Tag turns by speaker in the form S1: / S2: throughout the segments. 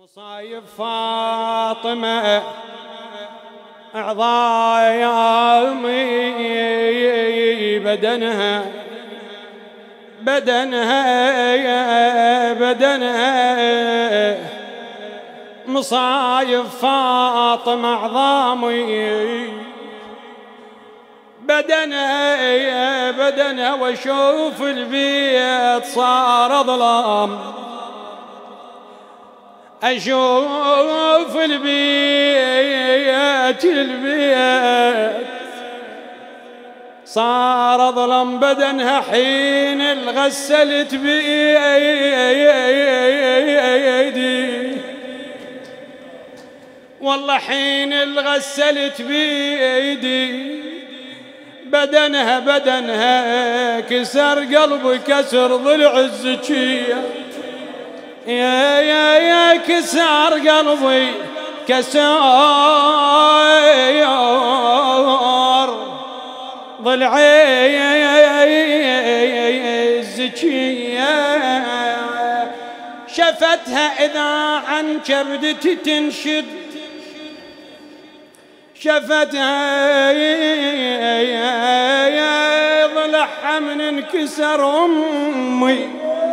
S1: مصايب فاطمة عظامي بدنها مصايب فاطمة عظامي بدنها واشوف البيت صار ظلام أشوف البيت صار ظلم بدنها حين الغسلت بيدي والله حين الغسلت بيدي بدنها كسر قلبي كسر ضلع الزكية يا كسر قلبي كسر ضلعي الزكية شفتها إذا عن كبدتي تنشد شفتها ضلعها من انكسر أمي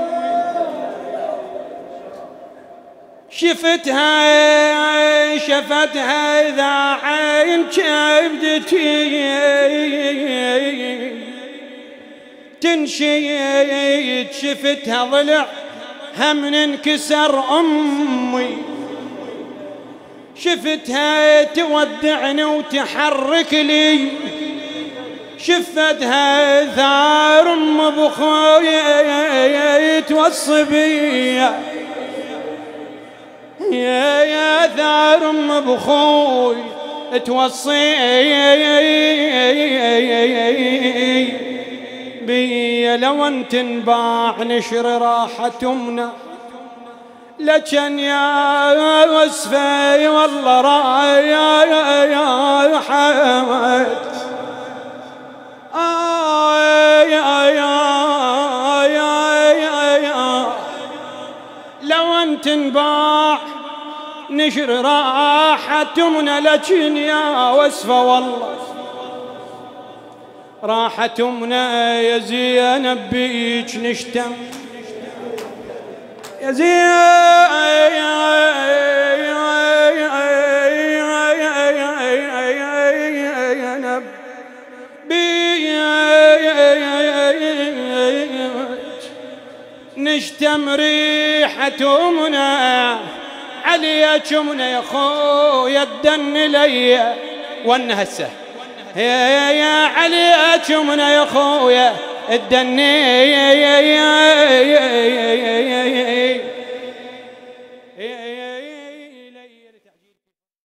S1: شفتها إذا عين كبدتي تنشيد شفتها ضلع هم انكسر أمي شفتها تودعني وتحرك لي شفتها ثار أم بخوي توصي بيا يا ثار أم بخوي توصي بيا لو انت انباع نشر راحة أمنا لكن يا وسفي والله رايح لو انت انباع نشر راحة أمنا لكن يا وسفة والله راحة أمنا يا زينب بيك نشتم يا زينب بيك نشتم ريحة أمنا عليك أمنا يا خويا الدن لي والنهسة يا عليك أمنا يا خويا الدن